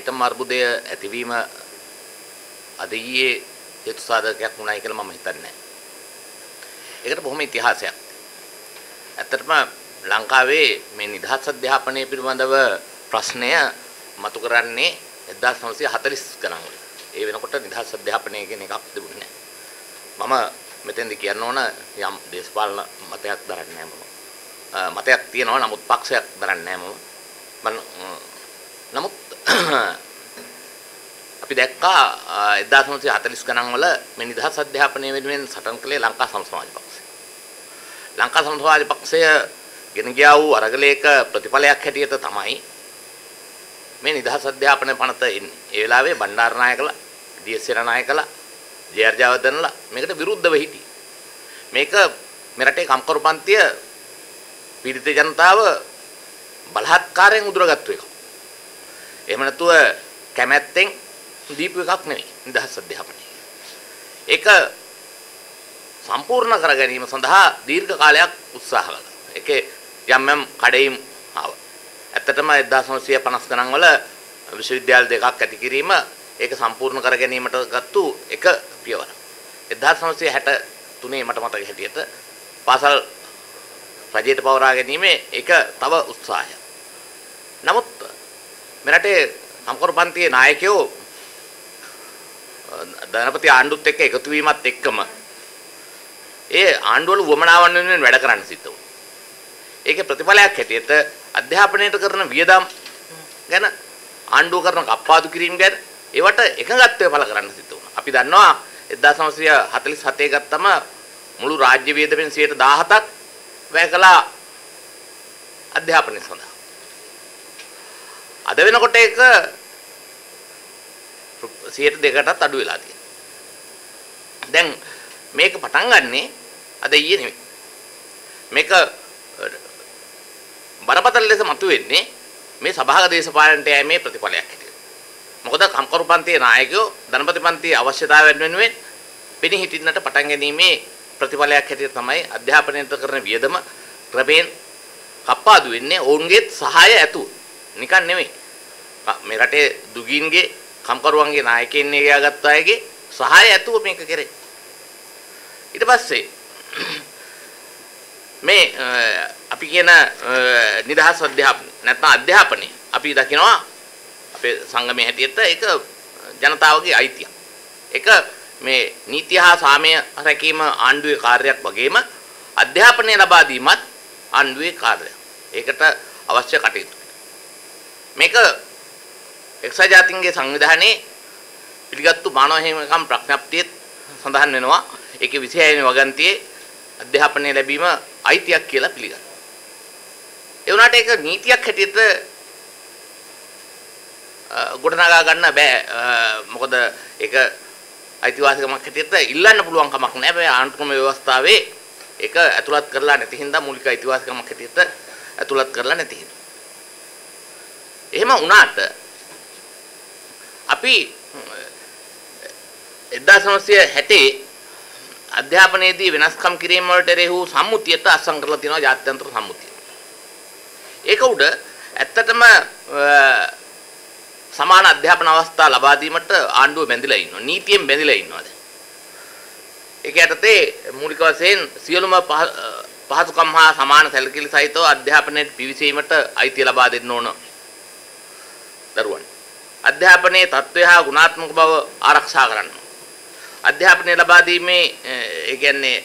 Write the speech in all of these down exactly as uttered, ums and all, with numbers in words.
පිටම අර්බුදය ඇතිවීම අද ඊයේ හේතු සාධකයක් වුණායි කියලා මම හිතන්නේ නැහැ. ඒකට බොහොම ඉතිහාසයක්. ඇත්තටම ලංකාවේ මේ නිදහස් අධ්‍යාපනය පිළිබඳව ප්‍රශ්නය මතු කරන්නේ එක්දාස් නවසිය හතළිස් ගණන් වල. ඒ වෙනකොට නිදහස් අධ්‍යාපනය කියන එකක් තිබුණේ නැහැ. මම මෙතෙන්දි කියන්න ඕන යම් දේශපාලන මතයක් දරන්නේ නැහැ මම. මතයක් තියෙනවා නමුත් පක්ෂයක් දරන්නේ නැහැ මම. නමුත් අපි දැක්කා එක්දාස් නවසිය හතළිස් ගණන් වල මේ නිදහස් අධ්‍යාපනය වෙනුවෙන් සටන් කළේ ලංකා සම සමාජ පක්ෂය. ලංකා සම සමාජ පක්ෂය ගෙන ගියා වූ අරගලයක ප්‍රතිඵලයක් හැටියට තමයි මේ නිදහස් අධ්‍යාපනය පනත එන්නේ. ඒ වෙලාවේ බණ්ඩාරනායකලා, ඩී.එස්. සේනානායකලා, ජේ.ආර්. ජයවර්ධනලා මේකට විරුද්ධව හිටියේ. මේක මෙරටේ කම්කරු පන්තිය පීඩිත ජනතාව බලහත්කාරයෙන් උදුරගත්තු එකක්. එහෙම නැතුව කැමැත්තෙන් දීපු එකක් නෙවෙයි නිදහස් අධ්‍යාපනය. ඒක සම්පූර්ණ කර ගැනීම සඳහා දීර්ඝ කාලයක් උත්සාහ කළා. ඒකේ යම් යම් කඩයිම් ආවා. ඇත්තටම එක්දාස් නවසිය පනස් ගණන් වල විශ්වවිද්‍යාල දෙකක් ඇති කිරීම ඒක සම්පූර්ණ කර ගැනීමට ගත්තු එක පියවරක්. එක්දාස් නවසිය හැට තුනේ මට මතක හැටියට පාසල් රජයට පවරා ගැනීමේ ඒක තව උත්සාහයක්. නමුත් මෙරටේ කම්කරු පන්තියේ නායකයෝ ධනපති ආණ්ඩුවත් එක්ක එකතු වීමත් එක්කම ඒ ආණ්ඩුවල වමනාවන් වෙනුවෙන් වැඩ කරන්න සිද්ධ වුණා. ඒකේ ප්‍රතිඵලයක් හැටියට අධ්‍යාපනයට කරන වියදම් ගැන ආණ්ඩුව කරන කප්පාදු කිරීම ගැන ඒවට එකඟත්වය පළ කරන්න සිද්ධ වුණා. අපි දන්නවා එක්දාස් නවසිය හතළිස් හතේ ගත්තම මුළු රාජ්‍ය වියදමෙන් සියයට දහහතක් වැය කළා අධ්‍යාපනය සඳහා. අද වෙනකොට ඒක සියයට දෙකටත් අඩු වෙලා තියෙනවා. දැන් මේක පටන් ගන්නෙ අද ඊයේ නෙමෙයි. මේක බරපතල ලෙස මතුවෙන්නේ මේ සභාගත දේශපාලනට යෑමේ ප්‍රතිඵලයක් හැටියට. මොකද කම්කරු පන්තියේ නායකයෝ ධනපති පන්තියේ අවශ්‍යතාවයන් වෙනුවෙන් පිණි හිටින්නට පටන් ගැනීමේ ප්‍රතිඵලයක් හැටියට තමයි අධ්‍යාපනයට කරන වියදම ක්‍රමයෙන් කප්පාදු වෙන්නේ ඔවුන්ගේ සහාය ඇතුව. නිකන් නෙමෙයි. මේ රටේ දුගීන්ගේ කම්කරුවන්ගේ නායකයින් ගත්ත අයගේ සහාය ඇතුව මේක කරේ. ඊට පස්සේ මේ අපි කියන නිදහස් අධ්‍යාපනය නැත්නම් අධ්‍යාපනය අපි දකිනවා අපේ සංගමයේ හැටියට ඒක ජනතාවගේ අයිතියක්. ඒක මේ නීති හා සාමය රැකීම ආණ්ඩුවේ කාර්යයක් වගේම අධ්‍යාපනය ලබා දීමත් ආණ්ඩුවේ කාර්යයක්. ඒකට අවශ්‍ය කටයුතු. මේක එක්සත් ජාතීන්ගේ සංවිධානයේ පිළිගත්තු මානව හිමිකම් ප්‍රඥප්තියේ සඳහන් වෙනවා. ඒකේ විසිහය වෙනි වගන්තියේ අධ්‍යාපනය ලැබීම අයිතියක් කියලා පිළිගන්නවා. ඒ වුණාට ඒක නීතියක් හැටියට ගොඩනගා ගන්න බෑ. මොකද ඒක අයිතිවාසිකමක් හැටියට ඉල්ලන්න පුළුවන් කමක් නෑ. මේ ආණ්ඩුක්‍රම ව්‍යවස්ථාවේ ඒක ඇතුළත් කරලා නැති හින්දා මූලික අයිතිවාසිකමක් හැටියට ඇතුළත් කරලා නැති හින්දා. එහෙම වුණාට අපි එක්දාස් නවසිය හැටේ අධ්‍යාපනයේදී වෙනස්කම් කිරීම වලට එරෙහි වූ සම්මුතියට අත්සන් කරලා තියෙනවා ජාත්‍යන්තර සම්මුතිය. ඒක උඩ ඇත්තටම සමාන අධ්‍යාපන අවස්ථා ලබා දීමට ආණ්ඩුව බැඳිලා ඉන්නවා. නීතියෙන් බැඳිලා ඉන්නවා දැන්. ඒක යටතේ මූලික වශයෙන් සියලුම පහසුකම් හා සමාන සැලකිලි සහිතව අධ්‍යාපනයට පිවිසීමට අයිතිය ලබා දෙන්න ඕන දරුවන්. අධ්‍යාපනයේ තත්ත්වය හා ගුණාත්මක බව ආරක්ෂා කරන්න. අධ්‍යාපනය ලබා දීමේ ඒ කියන්නේ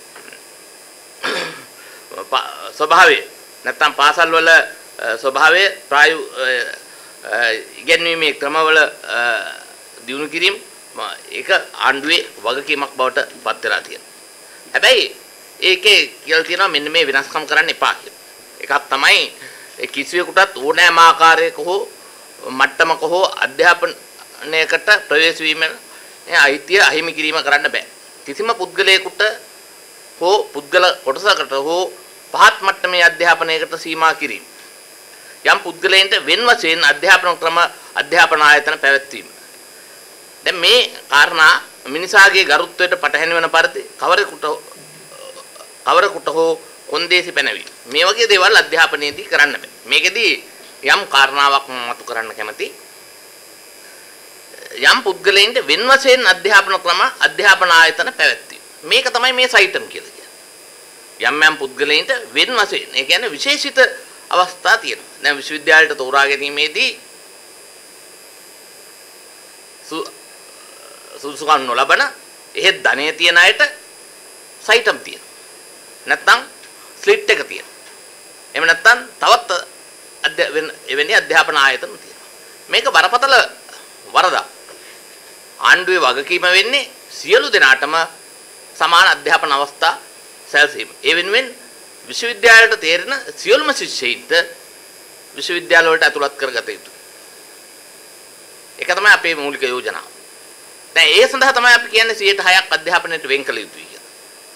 ස්වභාවය නැත්නම් පාසල් වල ස්වභාවය ප්‍රායු ඉගෙනීමේ ක්‍රමවල දියුණු කිරීම ඒක ආණ්ඩුවේ වගකීමක් බවට පත් වෙලා තියෙනවා. හැබැයි ඒකේ කියලා තියෙනවා මෙන්න මේ වෙනස්කම් කරන්න එපා කියලා. එකක් තමයි ඒ කිසිවෙකුටත් ඕනෑම ආකාරයක හෝ මට්ටමක හෝ අධ්‍යාපනයකට ප්‍රවේශ වීම ඒ අයිතිය අහිමි කිරීම කරන්න බෑ. කිසිම පුද්ගලයෙකුට හෝ පුද්ගල කොටසකට හෝ පහත් මට්ටමේ අධ්‍යාපනයකට සීමා කිරීම. යම් පුද්ගලයන්ට වෙන වශයෙන් අධ්‍යාපන ක්‍රම අධ්‍යාපන ආයතන පැවැත්වීම. දැන් මේ කාරණා මිනිසාගේ ගරුත්වයට පටහැනි වෙන පරිදි කවරෙකුට කවරෙකුට හෝ කොන්දේසි පැනවීම. මේ වගේ දේවල් අධ්‍යාපනයේදී කරන්න බෑ. මේකෙදී යම් කාරණාවක් මතු කරන්න කැමති. යම් පුද්ගලයන්ට වෙන වශයෙන් අධ්‍යාපන ක්‍රම අධ්‍යාපන ආයතන පැවැත්වීම. මේක තමයි මේ සයිටම් කියලා කියන්නේ. යම් යම් පුද්ගලයන්ට වෙන වශයෙන් ඒ කියන්නේ විශේෂිත අවස්ථා තියෙනවා. දැන් විශ්වවිද්‍යාලයට තෝරා ගැනීමේදී සුසුකම් නොලබන එහෙත් ධනෙ තියන අයට සයිටම් තියෙනවා. නැත්නම් ස්ලිට් එක තියෙනවා. එහෙම නැත්නම් තවත් එවැනි අධ්‍යාපන ආයතන තියෙනවා. මේක බරපතල වරදක්. ආණ්ඩුවේ වගකීම වෙන්නේ සියලු දෙනාටම සමාන අධ්‍යාපන අවස්ථා සැලසීම. ඒ වෙනුවෙන් විශ්වවිද්‍යාලයට තේරෙන සියලුම ශිෂ්‍යයින්ට විශ්වවිද්‍යාල වලට ඇතුළත් කරගත යුතුයි. ඒක තමයි අපේ මූලික යෝජනාව. දැන් ඒ සඳහා තමයි අපි කියන්නේ සියයට හයක් අධ්‍යාපනයට වෙන් කළ යුතුයි කියලා.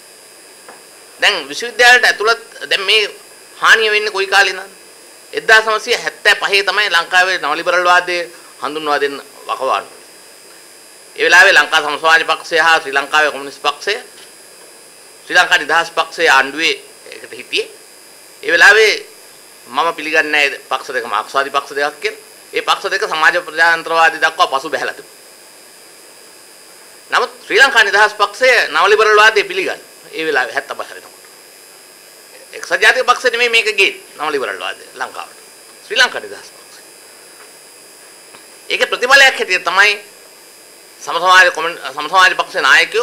දැන් විශ්වවිද්‍යාලයට ඇතුළත් දැන් මේ හානිය වෙන්නේ කොයි කාලේනද? එක්දාස් නවසිය හැත්තෑ පහේ තමයි ලංකාවේ නව ලිබරල් වාදයේ හඳුන්වා දෙන්න වකවානුව. ඒ වෙලාවේ ලංකා සමාජ පක්ෂය හා ශ්‍රී ලංකාවේ කොමියුනිස්ට් පක්ෂය ශ්‍රී ලංකා නිදහස් පක්ෂයේ ආණ්ඩුවේ එකට හිටියේ. ඒ වෙලාවේ මම පිළිගන්නේ නැහැ පක්ෂ දෙක මාක්ස්වාදී පක්ෂ දෙකක් කියලා. ඒ පක්ෂ දෙක සමාජ ප්‍රජාතන්ත්‍රවාදී දක්වා පසු බැහැලා තිබුණා. නමුත් ශ්‍රී ලංකා නිදහස් පක්ෂය නව ලිබරල් වාදයේ පිළිගන්නේ. ඒ වෙලාවේ හැත්තෑ පහ වෙනකොට. එක්සත් ජාතික පක්ෂය නෙමෙයි මේක ගියේ නව ලිබරල් වාදය ලංකාවට. ශ්‍රී ලංකා නිදහස් පක්ෂය. ඒකේ ප්‍රතිඵලයක් හැටියට තමයි සම සමාජ සම සමාජ පක්ෂේ නායකයෝ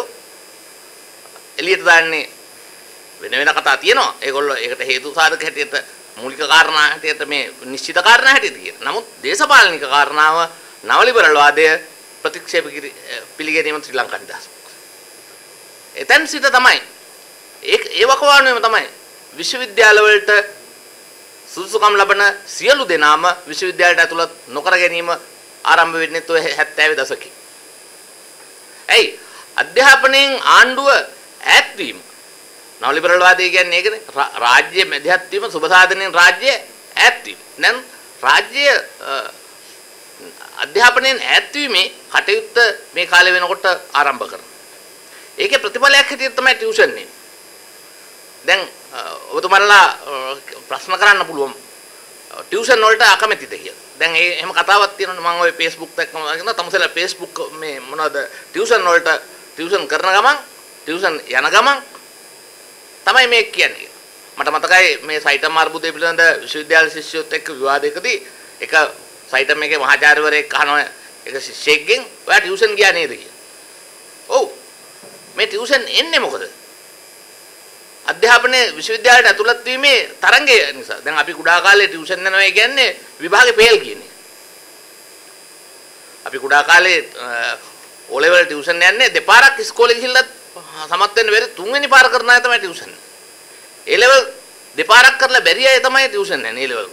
එළියට දාන්නේ වෙන වෙන කතා තියෙනවා. ඒගොල්ලෝ ඒකට හේතු සාධක හැටියට මූලික කාරණා හැටියට මේ නිශ්චිත කාරණා හැටියට කියන. නමුත් දේශපාලනික කාරණාව නව ලිබරල් වාදය ප්‍රතික්ෂේප පිළිගැනීම ශ්‍රී ලංකා නිදහස් පක්ෂය. එතෙන් සිට තමයි ඒ ඒ වකවානුවේම තමයි විශ්වවිද්‍යාල වලට සුදුසුකම් ලබන සියලු දෙනාම විශ්වවිද්‍යාලයට ඇතුළත් නොකර ගැනීම ආරම්භ වෙන්නේ තෝ හැත්තෑවේ දශකයේ. ඇයි අධ්‍යාපනයෙන් ආණ්ඩුව ඈත් වීම නව ලිබරල් වාදය කියන්නේ ඒකනේ. රාජ්‍ය මැදිහත් වීම සුබ සාධනෙන් රාජ්‍ය ඈත් වීම. දැන් රාජ්‍ය අධ්‍යාපනයෙන් ඈත් වීමේ කටයුත්ත මේ කාලේ වෙනකොට ආරම්භ කරනවා. ඒකේ ප්‍රතිඵලයක් හැටියට තමයි ටියුෂන් නේ. දැන් ඔබතුමාලා ප්‍රශ්න කරන්න පුළුවන් ටියුෂන් වලට අකමැතිද කියලා. දැන් ඒ එහෙම කතාවක් තියෙනවා මම ඔය Facebook එකකම දාගෙන තමසලා Facebook මේ මොනවද ටියුෂන් වලට ටියුෂන් කරන ගමන් ටියුෂන් යන ගමන් තමයි මේ කියන්නේ. මට මතකයි මේ සයිටම් අර්බුදය පිළිබඳ විශ්වවිද්‍යාල ශිෂ්‍යයොත් එක්ක විවාදයකදී එක සයිටම් එකේ මහාචාර්යවරයෙක් අහනවා එක ශිෂ්‍යෙක්ගෙන් ඔයා ටියුෂන් ගියා නේද කියලා. ඔව්. මේ ටියුෂන් එන්නේ මොකද? අධ්‍යාපනයේ විශ්වවිද්‍යාලයට ඇතුළත් වීමේ තරංගය නිසා. දැන් අපි කුඩා කාලේ ටියුෂන් යනවා කියන්නේ විභාගේ ෆේල් කියන්නේ. අපි කුඩා කාලේ O level ටියුෂන් යන්නේ දෙපාරක් ඉස්කෝලේ ගිහිල්ලා සමත් වෙන්න බැරි තුන්වෙනි පාර කරන අය තමයි ටියුෂන්. A level දෙපාරක් කරලා බැරි අය තමයි ටියුෂන් යන්නේ A level.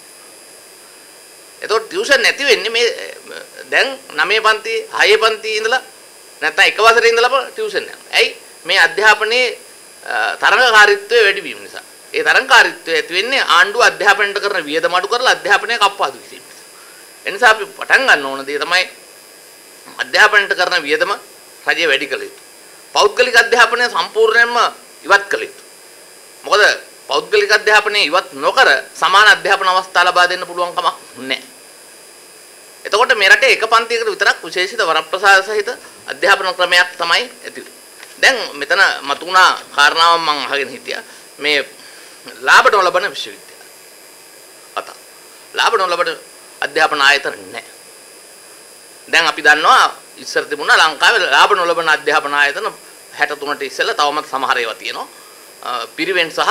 එතකොට ටියුෂන් නැති වෙන්නේ මේ දැන් නවය පන්ති හය පන්ති ඉඳලා නැත්නම් එක වසරේ ඉඳලා ටියුෂන් යනවා. ඇයි මේ අධ්‍යාපනයේ තරඟකාරීත්වය වැඩි වීම නිසා. ඒ තරඟකාරීත්වය ඇති වෙන්නේ ආණ්ඩුව අධ්‍යාපනයට කරන වියදම අඩු කරලා අධ්‍යාපනය කප්පාදු කිරීම නිසා. ඒ නිසා අපි පටන් ගන්න ඕන දේ තමයි අධ්‍යාපනයට කරන වියදම රජය වැඩි කළ යුතු. පෞද්ගලික අධ්‍යාපනය සම්පූර්ණයෙන්ම ඉවත් කළ යුතු. මොකද පෞද්ගලික අධ්‍යාපනය ඉවත් නොකර සමාන අධ්‍යාපන අවස්ථා ලබා දෙන්න පුළුවන් කමක් නැහැ. එතකොට මේ රටේ එක පන්තියකට විතරක් විශේෂිත වරප්‍රසාද සහිත අධ්‍යාපන ක්‍රමයක් තමයි ඇති වෙන්නේ. දැන් මෙතන මතුණා කාරණාවක් මම අහගෙන හිටියා මේ ලාභ නොලබන විශ්වවිද්‍යාල කතා. ලාභ නොලබන අධ්‍යාපන ආයතන නැහැ. දැන් අපි දන්නවා ඉස්සර තිබුණා ලංකාවේ ලාභ නොලබන අධ්‍යාපන ආයතන හැට තුනට ඉස්සෙල්ලා තවමත් සමහර ඒවා තියෙනවා. පිරිවෙන් සහ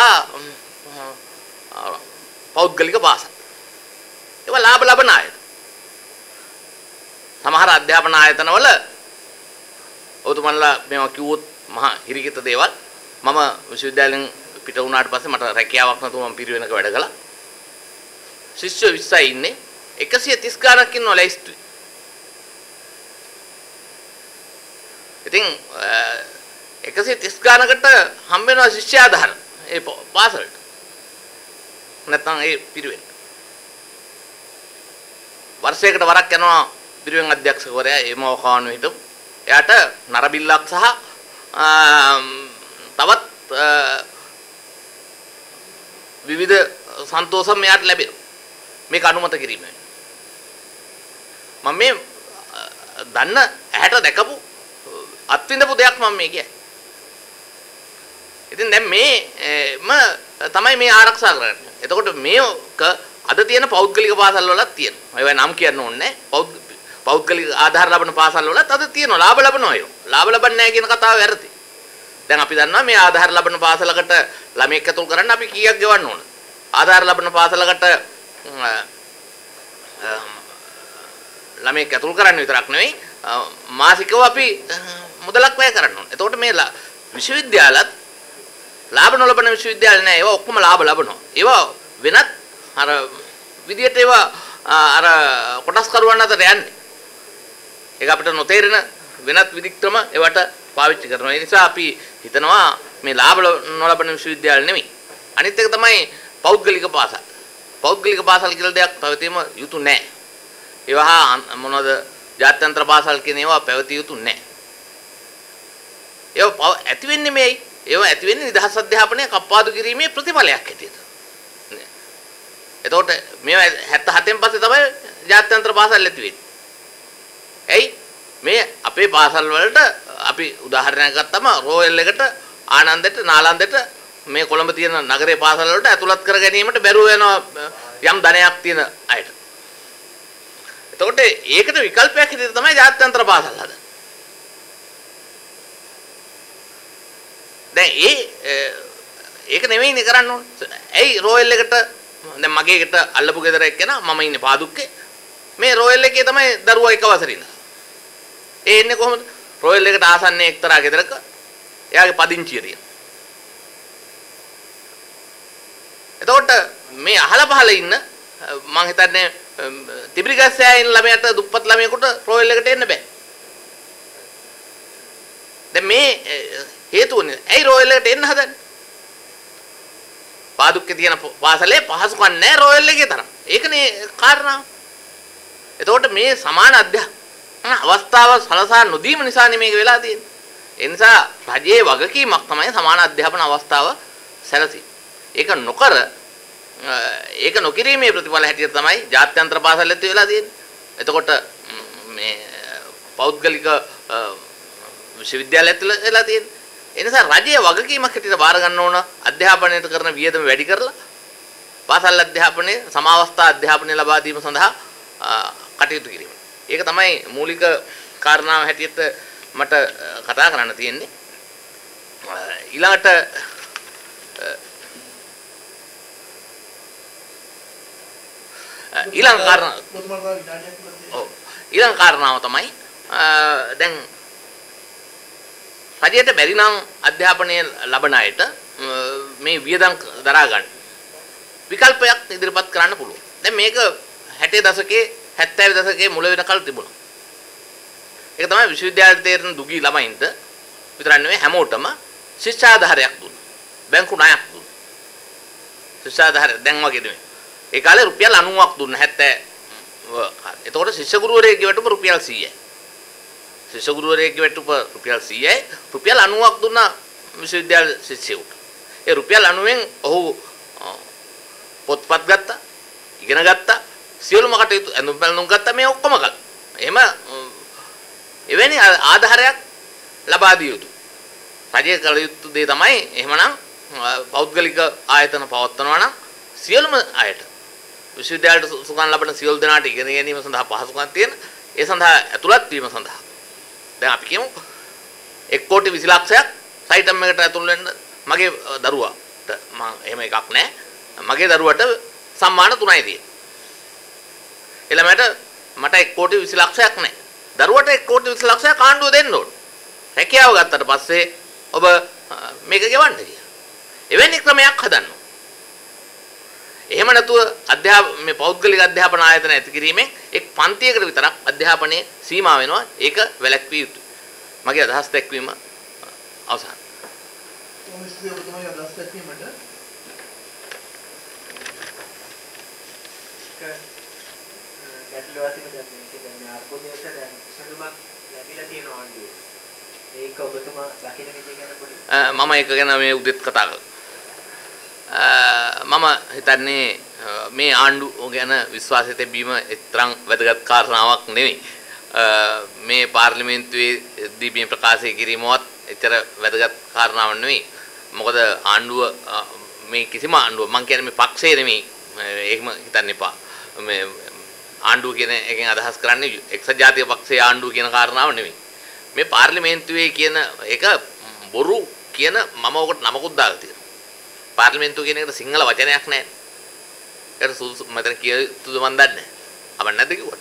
පෞද්ගලික පාසල්. ඒවා ලාභ ලබන ආයතන. සමහර අධ්‍යාපන ආයතනවල ඔතුමන්ලා මේවා කිව්වොත් මහා හිරිකිත දේවල්. මම විශ්වවිද්‍යාලයෙන් පිට වුණාට පස්සේ මට රැකියාවක් නැතුව මම පිරිවෙනක වැඩ කළා. ශිෂ්‍ය විස්සයි ඉන්නේ එකසිය තිස් ගාණක් ඉන්නවා ලැයිස්තුවේ. ඉතින් එකසිය තිස් ගාණකට හම්බ වෙනවා ශිෂ්‍ය ආධාර ඒ පාසලට. නැත්නම් ඒ පිරිවෙන. වර්ෂයකට වරක් යනවා පිරිවෙන් අධ්‍යක්ෂකවරයා ඒ මොකාණු හිටු. එයාට නරබිල්ලක් සහ තවත් විවිධ සන්තෝෂම් එයාට ලැබෙනවා. මේක අනුමත කිරීම. මම මේ දන්න ඇහැට දැකපු අත්විඳපු දෙයක් මම මේ කියන්නේ. ඉතින් දැන් මේම තමයි මේ ආරක්ෂා කරන්නේ. එතකොට මේක අද තියෙන පෞද්ගලික පාසල් වලත් තියෙනවා. ඒවා නම් කියන්න ඕනේ නැහැ. පෞද්ගලික ආධාර ලබන පාසල් වලත් අද තියෙනවා. ලාභ ලබනවා ඒවා. ලාභ ලබන්නේ නැහැ කියන කතාව වැරදි. දැන් අපි දන්නවා මේ ආධාර ලබන පාසලකට ළමයෙක් ඇතුල් කරන්න අපි කීයක් ගෙවන්න ඕනද? ආධාර ලබන පාසලකට ළමයෙක් ඇතුල් කරන්න විතරක් නෙවෙයි මාසිකව අපි මුදලක් වැය කරන්න ඕනේ. එතකොට මේ විශ්වවිද්‍යාලත් ලාභ නොලබන විශ්වවිද්‍යාල නෑ. ඒවා ඔක්කොම ලාභ ලබනවා. ඒවා වෙනත් අර විදියට ඒවා අර කොටස් කරුවන් අතර යන්නේ. ඒක අපිට නොතේරෙන වෙනත් විදික්‍රම ඒවට පාවිච්චි කරනවා. ඒ නිසා අපි හිතනවා මේ ලාභ නොලබන විශ්වවිද්‍යාල නෙමෙයි. අනිත් එක තමයි පෞද්ගලික පාසල්. පෞද්ගලික පාසල් කියලා දෙයක් පැවතීම යුතු නෑ. ඒවා මොනවද ජාත්‍යන්තර පාසල් කියන ඒවා පැවතිය යුතු නෑ. ඒවා ඇති වෙන්නේ මේයි. ඒවා ඇති වෙන්නේ නිදහස් අධ්‍යාපනය කප්පාදු කිරීමේ ප්‍රතිඵලයක් හැටියට. එතකොට මේවා හැත්තෑ හතෙන් පස්සේ තමයි ජාත්‍යන්තර පාසල් ඇති වෙන්නේ. ඇයි මේ අපේ පාසල් වලට අපි උදාහරණයක් ගත්තම රෝයල් එකට ආනන්දෙට නාලන්දෙට මේ කොළඹ තියෙන නගරේ පාසල් වලට ඇතුළත් කර ගැනීමට බැරුව වෙනවා යම් ධනයක් තියෙන අයට. එතකොට ඒකට විකල්පයක් හැටියට තමයි ජාත්‍යන්තර පාසල් හදන්නේ. දැන් ඒ ඒක නෙවෙයිනේ කරන්න ඕනේ. ඇයි රෝයල් එකට දැන් මගේ එකට අල්ලපු ගෙදර එක්කෙනා මම ඉන්නේ පාදුක්කේ. මේ රෝයල් එකේ තමයි දරුවා එක වසරේ ඉඳලා. ඒ එන්නේ කොහොමද? රෝයල් එකට ආසන්නයේ එක්තරා ගෙදරක එයාගේ පදිංචිය තියෙනවා. එතකොට මේ අහල පහල ඉන්න මම හිතන්නේ තිබ්‍රිගස්සෑ ඉන්න ළමයට දුප්පත් ළමයෙකුට රෝයල් එකට එන්න බෑ. දැන් මේ හේතුවනේ ඇයි රෝයල් එකට එන්න හදන්නේ? පාදුක්කේ තියෙන පාසලේ පහසුකම් නැහැ රෝයල් එකේ තරම්. ඒකනේ කාරණාව. එතකොට මේ සමාන අධ්‍යාපන අවස්ථාව සලසා නොදීම නිසානේ මේක වෙලා තියෙන්නේ. ඒ නිසා රජයේ වගකීමක් තමයි සමාන අධ්‍යාපන අවස්ථාව සැලසීම. ඒක නොකර ඒක නොකිරීමේ ප්‍රතිඵල හැටියට තමයි ජාත්‍යන්තර පාසල් ඇති වෙලා තියෙන්නේ. එතකොට මේ පෞද්ගලික විශ්වවිද්‍යාල ඇතුළ වෙලා තියෙන්නේ. ඒ නිසා රජයේ වගකීමක් හැටියට බාර ගන්න ඕන අධ්‍යාපනයට කරන වියදම වැඩි කරලා පාසල් අධ්‍යාපනයේ සමාවස්ථා අධ්‍යාපනය ලබා දීම සඳහා කටයුතු කිරීම. ඒක තමයි මූලික කාරණාව හැටියට මට කතා කරන්න තියෙන්නේ. ඊළඟට ඊළඟ කාරණා ඔව් ඊළඟ කාරණාව තමයි දැන් රජයට බැරි නම් අධ්‍යාපනය ලබන අයට මේ වියදම් දරා ගන්න විකල්පයක් ඉදිරිපත් කරන්න පුළුවන්. දැන් මේක හැටේ දශකයේ හැත්තෑ දශකයේ මුල වෙනකල් තිබුණා. ඒක තමයි විශ්වවිද්‍යාලයට තේරෙන දුගී ළමයින්ට විතරක් නෙවෙයි හැමෝටම ශිෂ්‍යාධාරයක් දුන්නා. බැංකු ණයක් දුන්නා. ශිෂ්‍යාධාරය දැන් වගේ නෙවෙයි. ඒ කාලේ රුපියල් අනූවක් දුන්නා හැත්තෑ කාලේ. එතකොට ශිෂ්‍ය ගුරුවරයෙක්ගේ වැටුප රුපියල් සීයයි. ශිෂ්‍ය ගුරුවරයෙක්ගේ වැටුප රුපියල් සීයයි. රුපියල් අනූවක් දුන්නා විශ්වවිද්‍යාල ශිෂ්‍යයෙකුට. ඒ රුපියල් අනූවෙන් ඔහු පොත්පත් ගත්තා, ඉගෙන ගත්තා, සියලුම කටයුතු ඇඳුම් පැළඳුම් ගත්තා මේ ඔක්කොම කළා. එහෙම එවැනි ආධාරයක් ලබා දිය යුතු. රජයේ කළ යුතු දේ තමයි එහෙමනම් පෞද්ගලික ආයතන පවත්වනවා නම් සියලුම අයට විශ්වවිද්‍යාලයට සුසුකම් ලබන සියලු දෙනාට ඉගෙන ගැනීම සඳහා පහසුකම් තියෙන ඒ සඳහා ඇතුළත් වීම සඳහා දැන් අපි කියමු එක් කෝටි විසි ලක්ෂයක් සයිටම් එකට ඇතුල් වෙන්න මගේ දරුවාට මම එහෙම එකක් නැහැ. මගේ දරුවට සම්මාන තුනයි තියෙන්නේ. ළමයට මට එක් කෝටි විසි ලක්ෂයක් නැහැ. දරුවට එක් කෝටි විසි ලක්ෂයක් ආණ්ඩුව දෙන්න ඕන. රැකියාව ගත්තට පස්සේ ඔබ මේක ගෙවන්න කියලා. එවැනි ක්‍රමයක් හදන්න. එහෙම නැතුව අධ්‍යාපන මේ පෞද්ගලික අධ්‍යාපන ආයතන ඇති කිරීමෙන් එක් පන්තියකට විතරක් අධ්‍යාපනයේ සීමා වෙනවා. ඒක වැළැක්විය යුතුයි. මගේ අදහස් දැක්වීම අවසන්. තමයි අදහස් දැක්වීමට ගැටලුවාතික දැන් මේක දැන් ආර්පෝදේශ දැන් සඳුමක් ලැබිලා තියෙනවා ආණ්ඩුවේ. ඒක ඔබතුමා දකින්න විදිහ ගැන පොඩි මම ඒක ගැන මේ උදෙත් කතා කළා. මම හිතන්නේ මේ ආණ්ඩුව ගැන විශ්වාසය තිබීම එතරම් වැදගත් කාරණාවක් නෙවෙයි. මේ පාර්ලිමේන්තුවේ දී මේ ප්‍රකාශය කිරීමවත් එච්චර වැදගත් කාරණාවක් නෙවෙයි. මොකද ආණ්ඩුව මේ කිසිම ආණ්ඩුව මම කියන්නේ මේ පක්ෂය නෙමෙයි. ඒකම හිතන්න එපා. මේ ආණ්ඩුව කියන එකෙන් අදහස් කරන්නේ එක්සත් ජාතික පක්ෂයේ ආණ්ඩුව කියන කාරණාව නෙමෙයි. මේ පාර්ලිමේන්තුවේ කියන එක බොරු කියන මම ඔකට නමකුත් දාලා තියෙනවා. පාර්ලිමේන්තුව කියන එකට සිංහල වචනයක් නැහැ. ඒකට සුදුසු මතන කියතුද මන් දන්නේ නැහැ. අපන්න නැද්ද කිව්වට?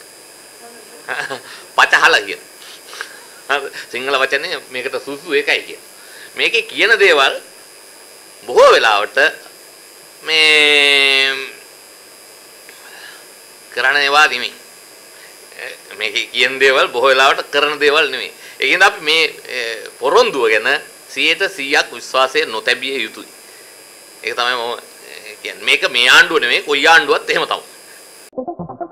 පචහල කියන. සිංහල වචනේ මේකට සුදුසු එකයි කියන. මේකේ කියන දේවල් බොහෝ වෙලාවට මේ කරන ඒවා නෙමෙයි. මේකේ කියන දේවල් බොහෝ වෙලාවට කරන දේවල් නෙමෙයි. ඒකින්ද අපි මේ පොරොන්දුව ගැන සියයට සීයක් විශ්වාසය නොතැබිය යුතුයි. ඒක තමයි මම කියන්නේ. මේක මේ ආණ්ඩුව නෙමෙයි කොයි ආණ්ඩුවත් එහෙම තමයි.